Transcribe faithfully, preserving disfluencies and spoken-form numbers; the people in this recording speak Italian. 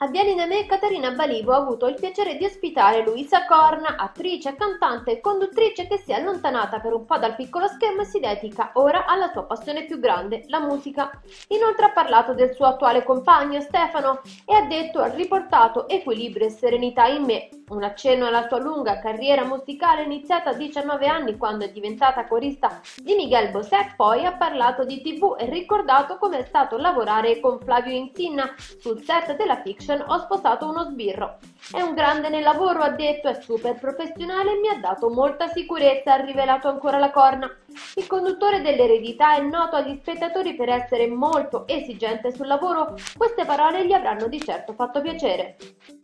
A Vieni da me, Caterina Balivo ha avuto il piacere di ospitare Luisa Corna, attrice, cantante e conduttrice che si è allontanata per un po' dal piccolo schermo e si dedica ora alla sua passione più grande, la musica. Inoltre ha parlato del suo attuale compagno, Stefano, e ha detto: ha riportato equilibrio e serenità in me. Un accenno alla sua lunga carriera musicale iniziata a diciannove anni quando è diventata corista di Miguel Bosé, poi ha parlato di tivù e ricordato come è stato lavorare con Flavio Insinna sul set della fiction Ho sposato uno sbirro. È un grande nel lavoro, ha detto, è super professionale e mi ha dato molta sicurezza, ha rivelato ancora la Corna. Il conduttore dell'Eredità è noto agli spettatori per essere molto esigente sul lavoro, queste parole gli avranno di certo fatto piacere.